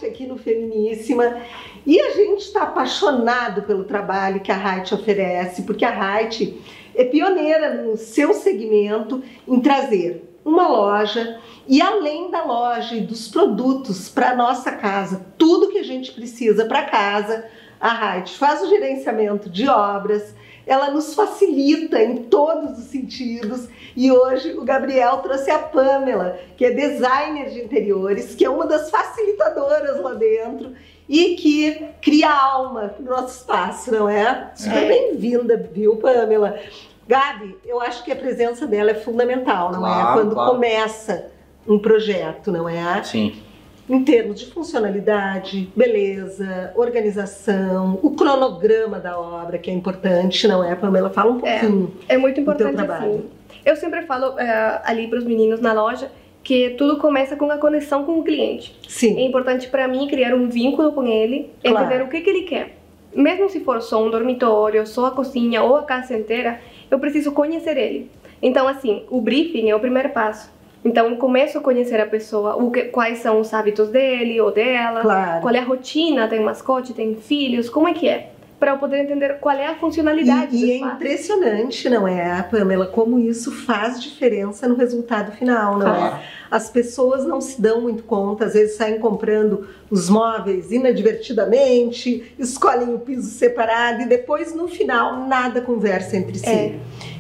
Height aqui no Feminíssima e a gente está apaixonado pelo trabalho que a Height oferece, porque a Height é pioneira no seu segmento em trazer uma loja e além da loja e dos produtos para a nossa casa, tudo que a gente precisa para casa, a Height faz o gerenciamento de obras, ela nos facilita em todos os sentidos e hoje o Gabriel trouxe a Pamela, que é designer de interiores, que é uma das facilitadoras lá dentro e que cria alma no nosso espaço, não é? Super bem-vinda, viu, Pamela? Gabi, eu acho que a presença dela é fundamental, não é? Quando começa um projeto, não é? Sim. Em termos de funcionalidade, beleza, organização, o cronograma da obra, que é importante, não é, Pamela? Fala um pouquinho. É muito importante, assim. Eu sempre falo ali para os meninos na loja que tudo começa com a conexão com o cliente. Sim. É importante para mim criar um vínculo com ele, entender o que ele quer. Mesmo se for só um dormitório, só a cozinha ou a casa inteira, eu preciso conhecer ele. Então, assim, o briefing é o primeiro passo. Então, eu começo a conhecer a pessoa, quais são os hábitos dele ou dela, qual é a rotina, tem mascote, tem filhos, como é que é? Para eu poder entender qual é a funcionalidade do E é espaço. impressionante, não é, Pamela, como isso faz diferença no resultado final, não é? As pessoas não se dão muito conta, às vezes saem comprando os móveis inadvertidamente, escolhem o piso separado e depois, no final, nada conversa entre si.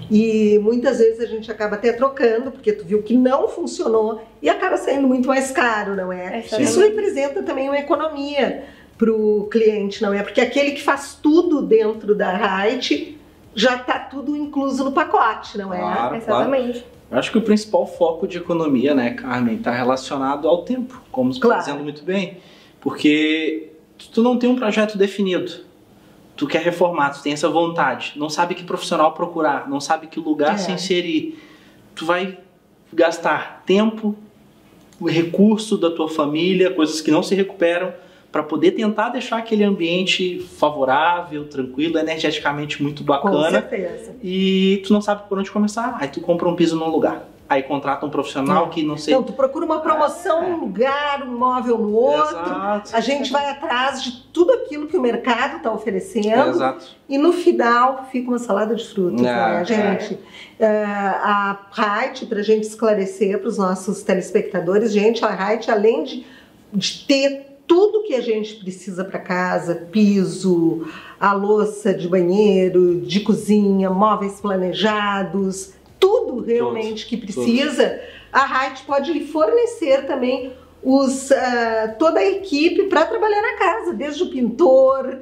E muitas vezes a gente acaba até trocando, porque tu viu que não funcionou e acaba saindo muito mais caro, não é? Isso representa também uma economia para o cliente, não é? Porque aquele que faz tudo dentro da Height já está tudo incluso no pacote, não é? Claro, Exatamente. Claro. Eu acho que o principal foco de economia, né, Carmen, está relacionado ao tempo, como você está dizendo muito bem. Porque tu não tem um projeto definido. Tu quer reformar, tu tem essa vontade, não sabe que profissional procurar, não sabe que lugar se inserir. Tu vai gastar tempo, o recurso da tua família, coisas que não se recuperam, para poder tentar deixar aquele ambiente favorável, tranquilo, energeticamente muito bacana. Com certeza. E tu não sabe por onde começar. Aí tu compra um piso num lugar. Aí contrata um profissional que não sei... Então, tu procura uma promoção num lugar, um móvel no outro. Exato. A gente vai atrás de tudo aquilo que o mercado está oferecendo. Exato. E no final fica uma salada de frutas, né, gente? A Height, para a gente esclarecer para os nossos telespectadores, gente, a Height, além de ter tudo que a gente precisa para casa, piso, a louça de banheiro, de cozinha, móveis planejados, tudo realmente que precisa, a Height pode lhe fornecer também toda a equipe para trabalhar na casa, desde o pintor,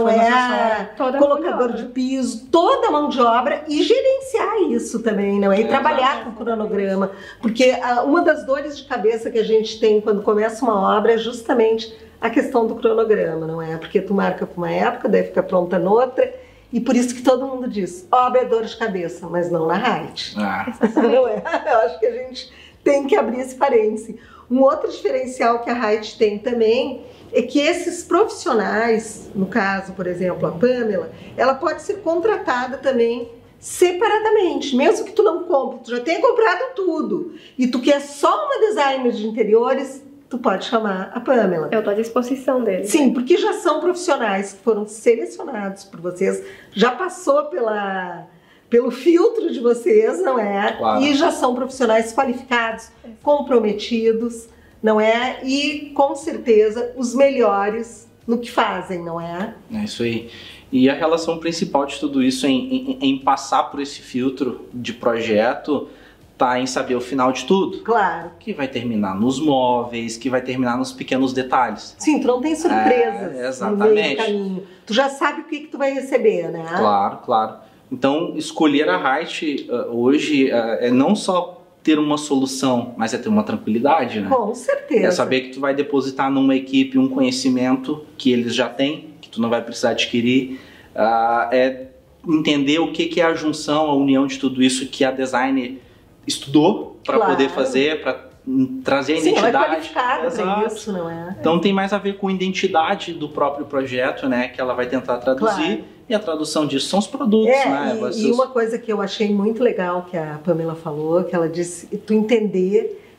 colocador de piso, toda a mão de obra e gerenciar isso também, não é? E trabalhar com o cronograma, porque uma das dores de cabeça que a gente tem quando começa uma obra é justamente a questão do cronograma, não é? Porque tu marca para uma época, deve ficar pronta noutra, e por isso que todo mundo diz, obra é dor de cabeça, mas não na Height. Não é? Eu acho que a gente tem que abrir esse parênteses. Um outro diferencial que a Height tem também é que esses profissionais, no caso, por exemplo, a Pamela, ela pode ser contratada também separadamente, mesmo que tu não compre, tu já tenha comprado tudo e tu quer só uma designer de interiores, tu pode chamar a Pamela. Eu estou à disposição deles. Sim, porque já são profissionais que foram selecionados por vocês, já passou pelo filtro de vocês, não é? Claro. E já são profissionais qualificados, comprometidos, não é? E com certeza os melhores no que fazem, não é? É isso aí. E a relação principal de tudo isso em passar por esse filtro de projeto tá em saber o final de tudo. Claro. Que vai terminar nos móveis, que vai terminar nos pequenos detalhes. Sim, tu não tem surpresas exatamente. no meio do caminho. Tu já sabe o que tu vai receber, né? Claro, claro. Então, escolher a Height hoje é não só ter uma solução, mas é ter uma tranquilidade, né? Com certeza. É saber que tu vai depositar numa equipe um conhecimento que eles já têm, que tu não vai precisar adquirir. É entender o que é a junção, a união de tudo isso que a designer estudou para poder fazer, para trazer a identidade. Ela é qualificada para isso, não é? Então tem mais a ver com a identidade do próprio projeto, né? Que ela vai tentar traduzir. E a tradução disso são os produtos, né? E uma coisa que eu achei muito legal que a Pamela falou, que ela disse, tu entender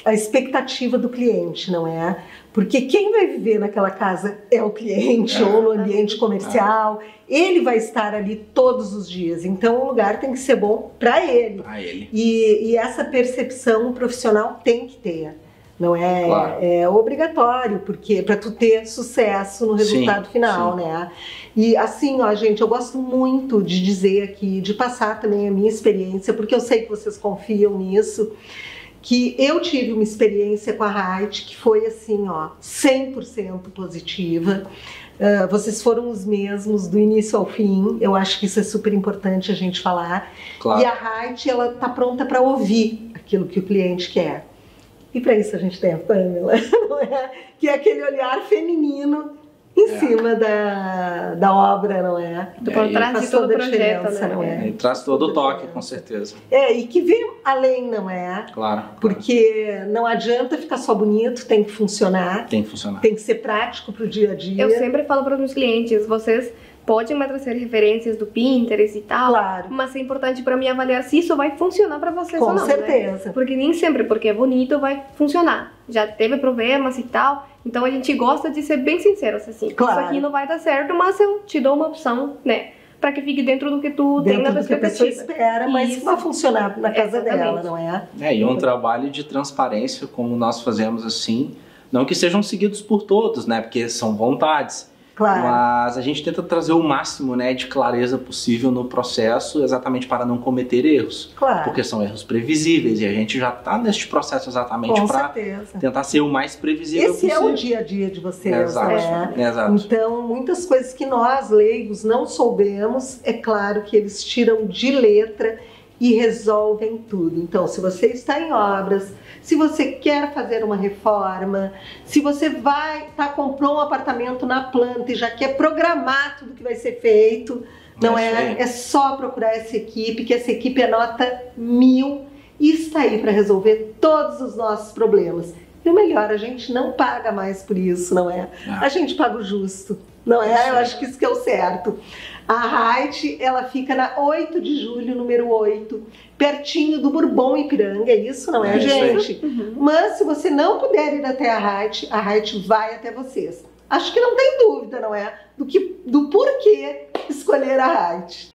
a expectativa do cliente, não é? Porque quem vai viver naquela casa é o cliente ou no ambiente comercial, ele vai estar ali todos os dias, então o lugar tem que ser bom para ele. E essa percepção o profissional tem que ter. Não é, é obrigatório, porque para tu ter sucesso no resultado final, né? E assim, ó, gente, eu gosto muito de dizer aqui, de passar também a minha experiência, porque eu sei que vocês confiam nisso, que eu tive uma experiência com a Rite que foi assim, ó, 100% positiva. Vocês foram os mesmos do início ao fim. Eu acho que isso é super importante a gente falar. E a Rite, ela tá pronta para ouvir aquilo que o cliente quer. E para isso a gente tem a Pamela, não é? Que é aquele olhar feminino em cima da obra, não é? Por trás de todo o projeto, né? Não é? E traz todo o toque, com certeza. E que vê além, não é? Porque não adianta ficar só bonito, tem que funcionar. Tem que funcionar. Tem que ser prático para o dia a dia. Eu sempre falo para os meus clientes, vocês podem me trazer referências do Pinterest e tal, mas é importante para mim avaliar se isso vai funcionar para vocês ou não. Com certeza. Né? Porque nem sempre porque é bonito vai funcionar. Já teve problemas e tal, então a gente gosta de ser bem sinceros assim. Isso aqui não vai dar certo, mas eu te dou uma opção, né? Para que fique dentro do que tu tem na tua expectativa. Dentro do que a pessoa espera, mas que vai funcionar na casa dela, não é? E um trabalho de transparência, como nós fazemos assim, não que sejam seguidos por todos, né? Porque são vontades. Mas a gente tenta trazer o máximo, né, de clareza possível no processo, exatamente para não cometer erros. Porque são erros previsíveis e a gente já está neste processo exatamente para tentar ser o mais previsível possível. Esse é o dia a dia de vocês, né? Então, muitas coisas que nós, leigos, não soubemos, é claro que eles tiram de letra e resolvem tudo. Então, se você está em obras, se você quer fazer uma reforma, se você comprou um apartamento na planta e já quer programar tudo que vai ser feito, não é? É só procurar essa equipe, que essa equipe é nota 1000 e está aí para resolver todos os nossos problemas. E o melhor, a gente não paga mais por isso, não é? A gente paga o justo, não é? Eu acho que isso que é o certo. A Rite, ela fica na 8 de julho, número 8, pertinho do Bourbon Ipiranga, é isso, não é, gente? Mas se você não puder ir até a Rite vai até vocês. Acho que não tem dúvida, não é? Do porquê escolher a Rite.